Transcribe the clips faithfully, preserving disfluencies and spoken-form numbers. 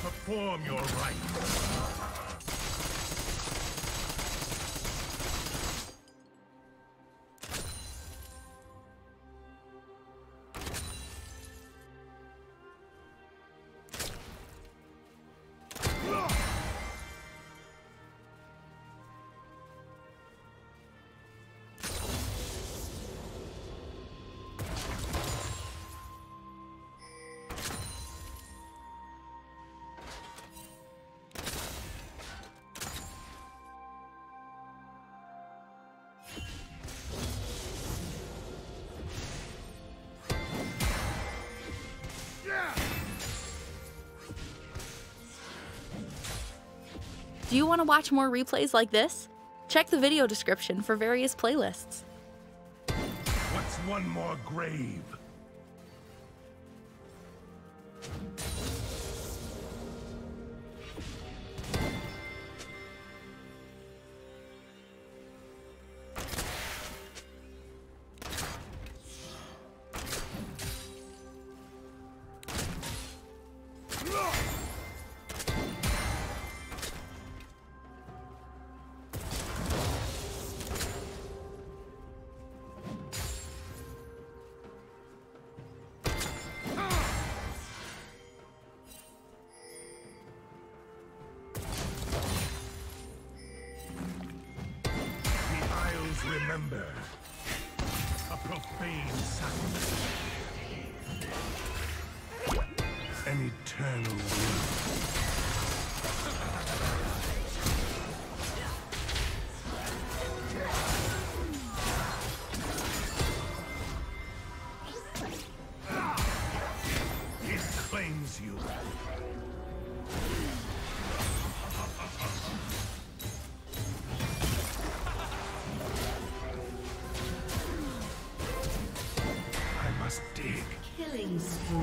perform your rites. Do you want to watch more replays like this? Check the video description for various playlists. What's one more grave? Remember, a profane sacrifice, an eternal will. It claims you. Dig. Killing spree.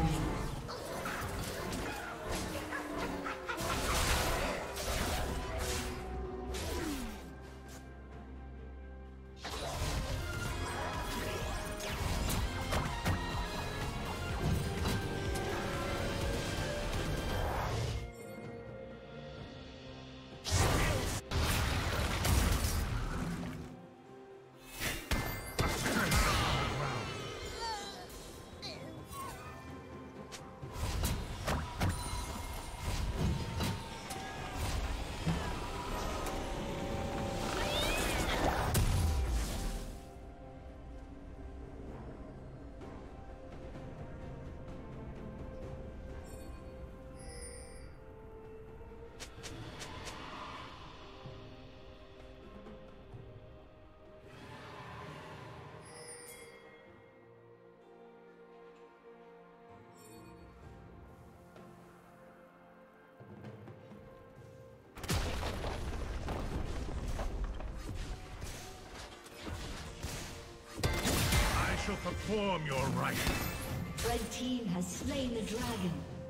I shall perform your rites. Red team has slain the dragon.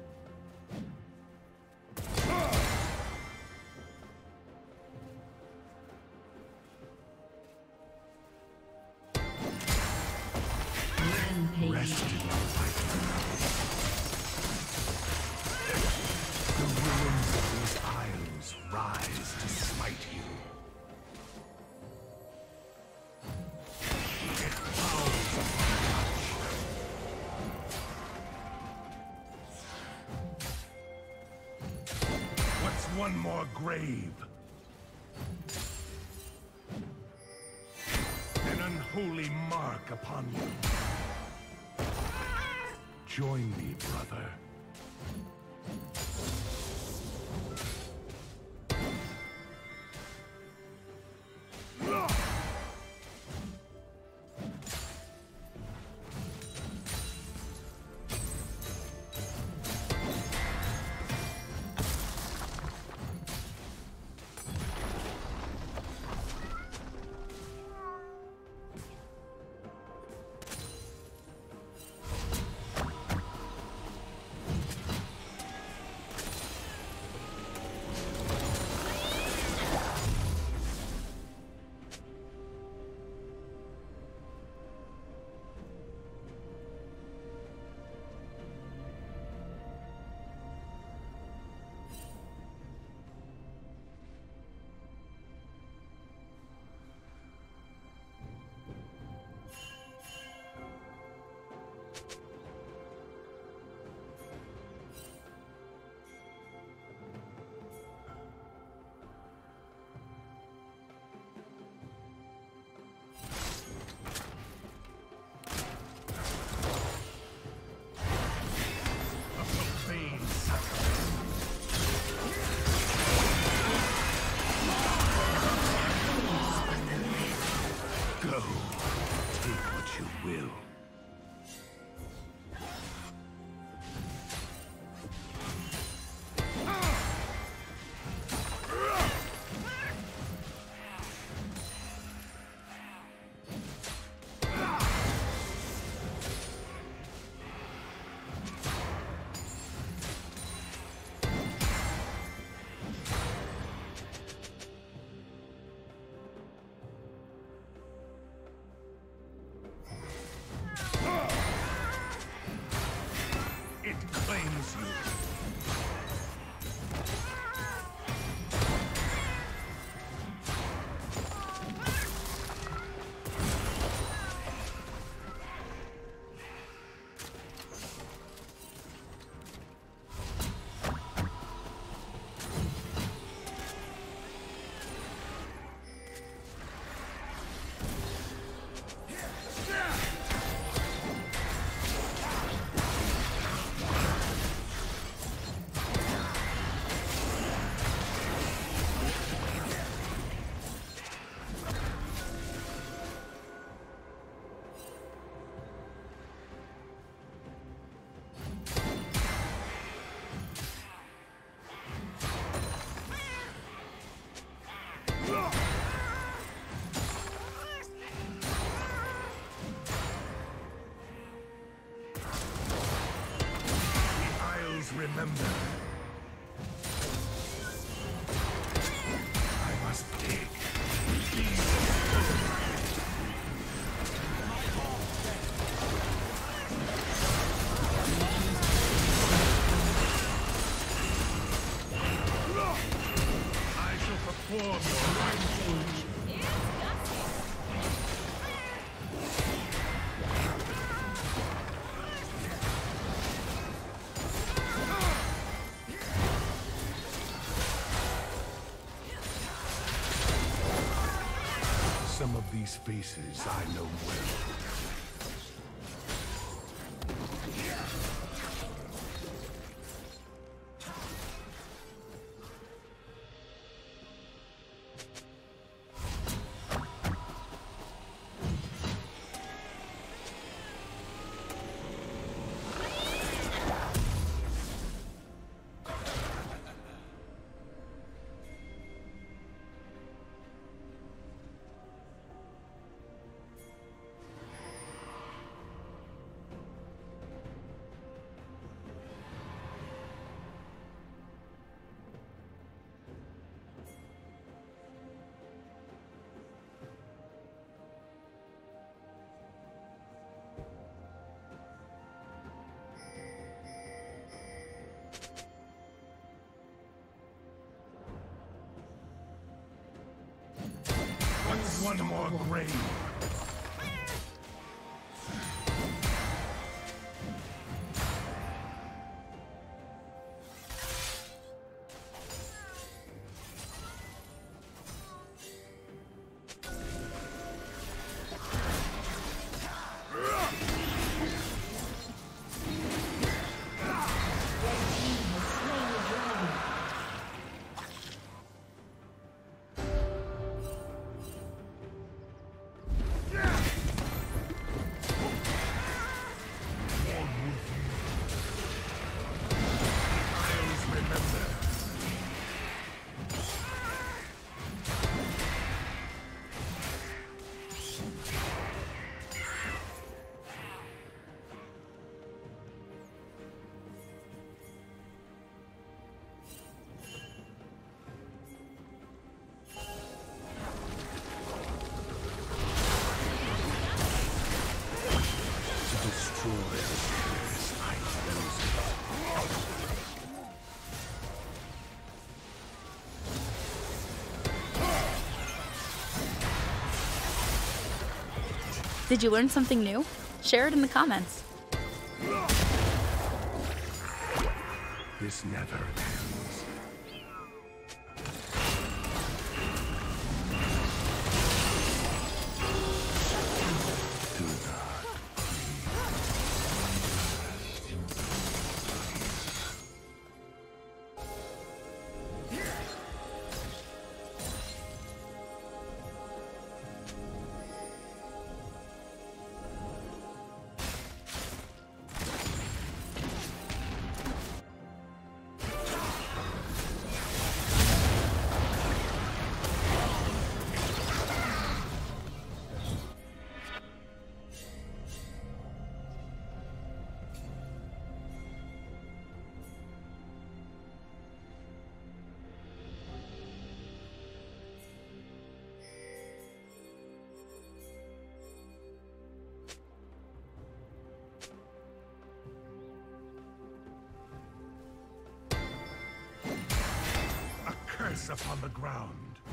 Rampage. Rest in light. The ruins of these isles rise to smite you. One more grave. An unholy mark upon you. Join me, brother. claims you. Remember, I must dig. I shall perform your right. Some of these faces I know well. One more grave. Did you learn something new? Share it in the comments. This never ends. Do not lifeless upon the ground.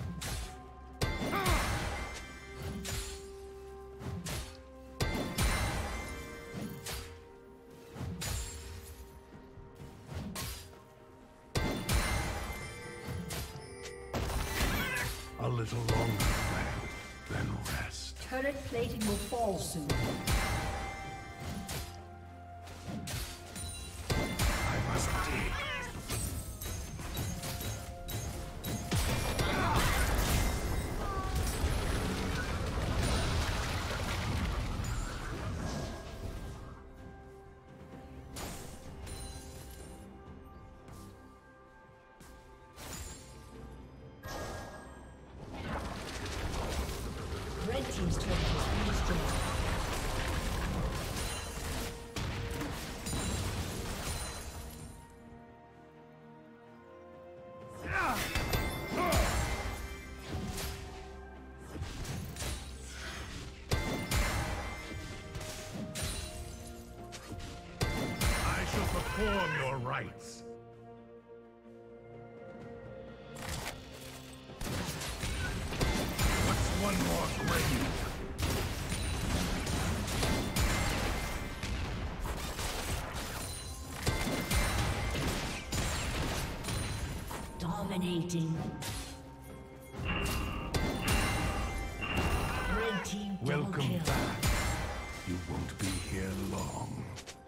A little longer, friend, then rest. Turret plating will fall soon. I must dig. Red team's turret has been destroyed. I shall perform your rites. What's one more grave? Dominating. Red team double Welcome kill. back. You won't be here long.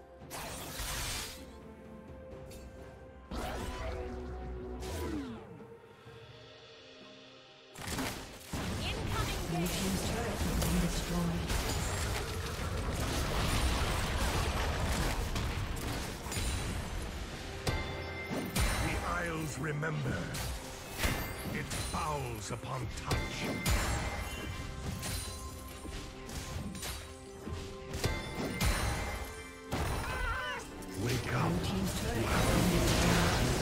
Blue team's turret has been destroyed. The Isles remember. It fouls upon touch. Wake up. Blue team's turret has been destroyed.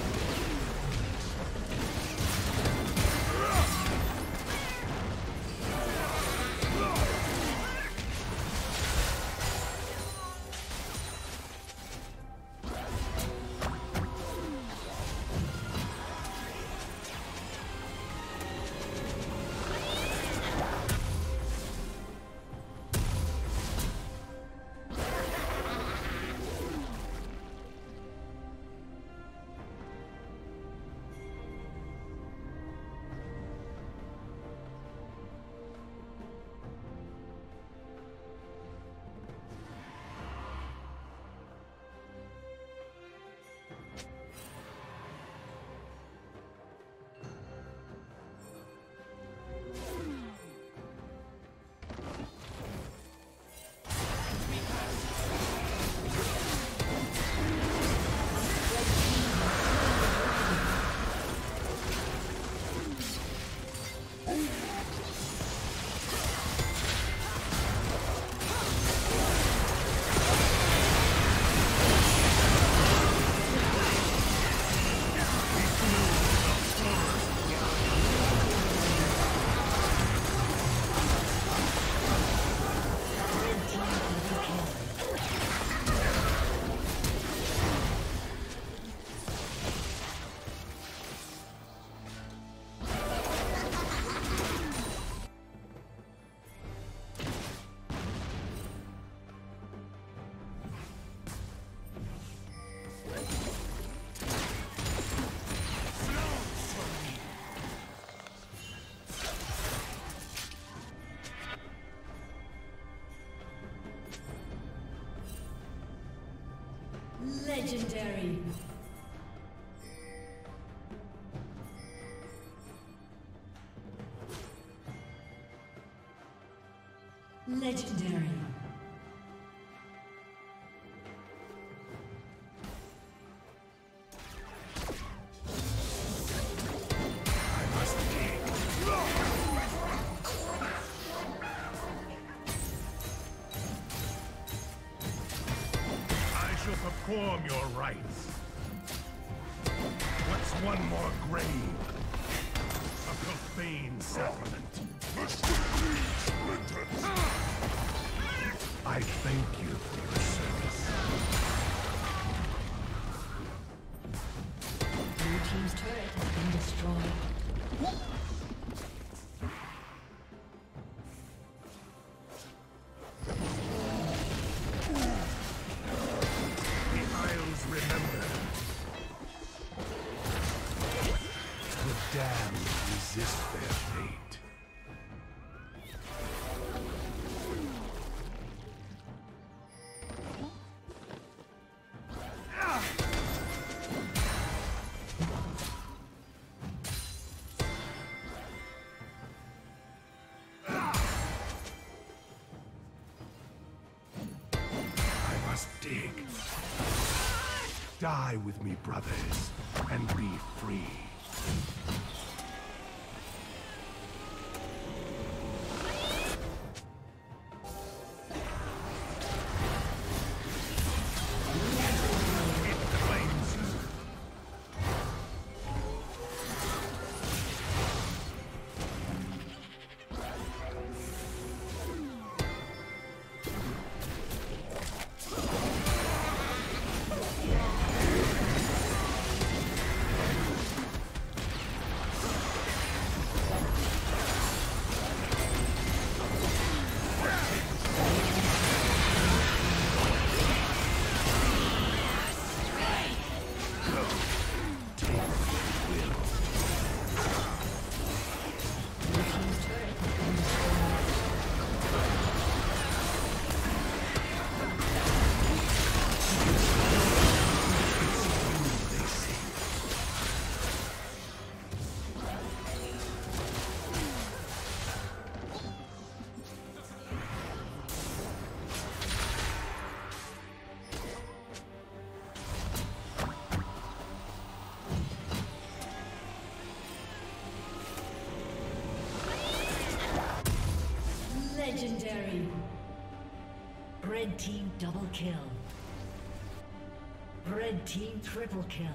Legendary. Legendary. I must dig. I shall perform your rites. What's one more grave? A profane sacrament. I thank you for your service. Blue team's turret has been destroyed. Isles remember. The damned resist their fate. I must dig. Die with me, brothers, and be free. It claims you. Legendary. Red team double kill. Red team triple kill.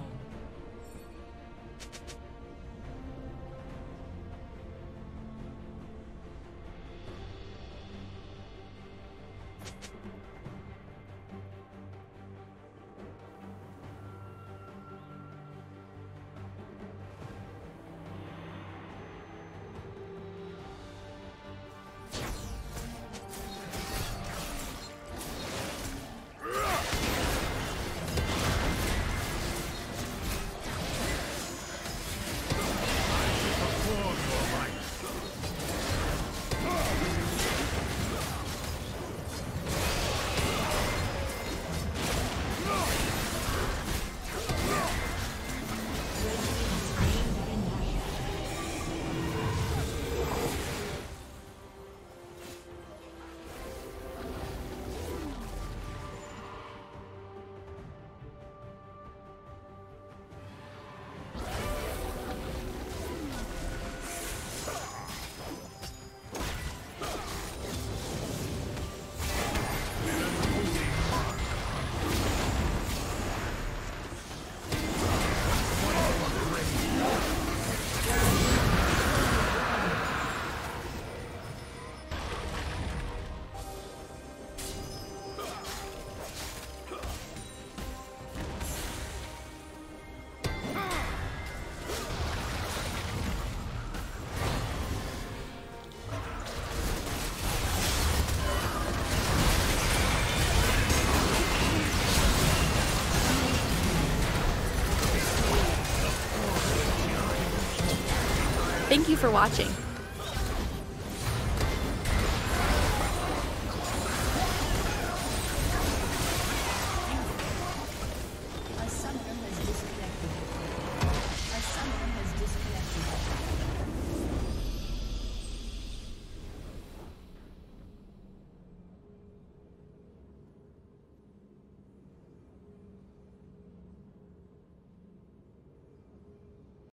Thank you for watching.